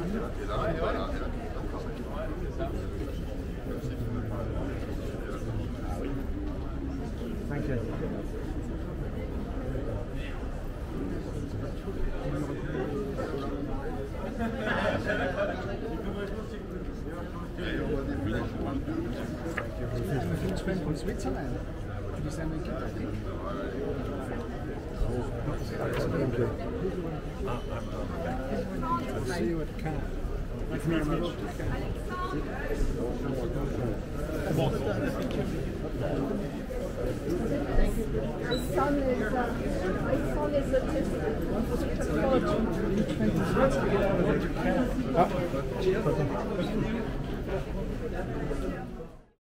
Thank you. From Switzerland. Did you send me a gift, I think? I'll see you at the camp. Thank you very much. My son is autistic.